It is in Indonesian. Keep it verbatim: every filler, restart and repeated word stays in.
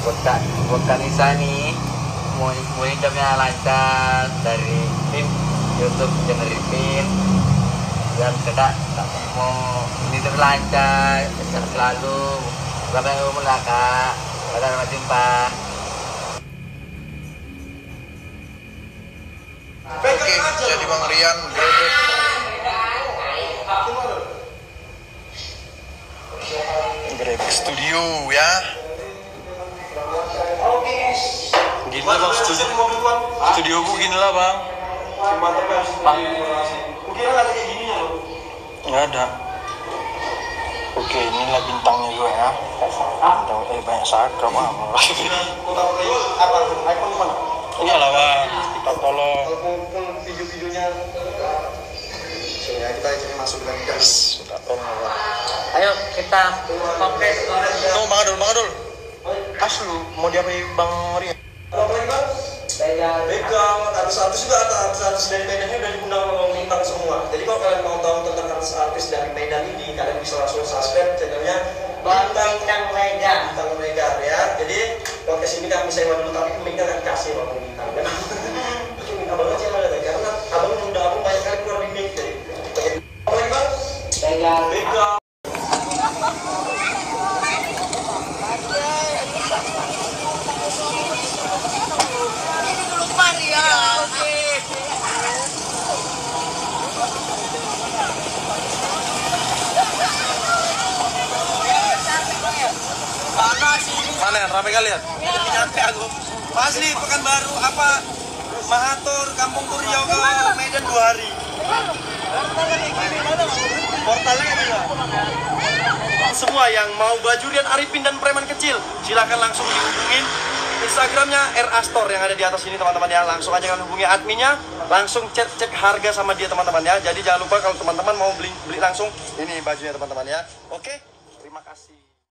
buat buat Kanisa nih mau mulai jamnya lancar dari tim YouTube Generipin dan kita mau ini terus lancar sehat selalu sampai umur lah kak. Sampai jumpa. Oke, jadi Bang Rian grebek. Grebek studio ya. Gini lah bang, studio, studio gue gini lah bang. Mungkin ada kayak gini ya lo? Nggak ada. Oke, inilah bintangnya gue ya. Bintang, eh banyak sakram bang. Apa? iPhone mana? Iya lah bang, kita tolong. Kalau video-videonya ya kita cari masuk dan gas. Kita tolong bang. Ayo kita pakai Tuh bang Adul, bang Adul. Aslu mau diapain bang Rian? Apa lagi bang? Begal, artis-artis juga ada artis-artis dari Medannya udah diundang sama Bang Bintang semua. Jadi kalau kalian mau tahu tentang artis-artis dari Medan ini, kalian bisa langsung subscribe channelnya Bintang Mega. Bintang Mega ya. Jadi podcast ini kami sewa dulu tapi mic-nya nggak dikasih Bang Bintang. Minta banget sih ada karena abang udah aku banyak kali keluar di mic jadi. Apa lagi bang? Begal. Begal. Mana yang rame kalian? Nyampe aku. Asli Pekanbaru apa Mahatur Kampung Riau ke Medan dua hari. Portalnya kayak gini. Semua yang mau bajurian Arifin dan preman kecil, silakan langsung dihubungin Instagramnya R A Store yang ada di atas ini teman-teman ya. Langsung aja kalian hubungi adminnya, langsung cek cek harga sama dia teman-teman ya. Jadi jangan lupa kalau teman-teman mau beli beli langsung ini bajunya teman-teman ya. Oke, terima kasih.